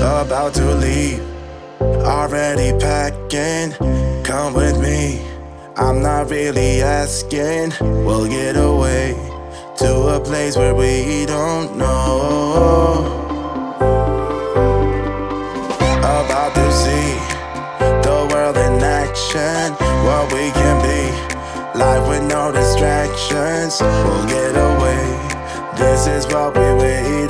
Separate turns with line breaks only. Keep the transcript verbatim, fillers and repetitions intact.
about to leave, already packing. Come with me, I'm not really asking. We'll get away to a place where we don't know. About to see the world in action, what we can be, life with no distractions. We'll get away, this is what we wait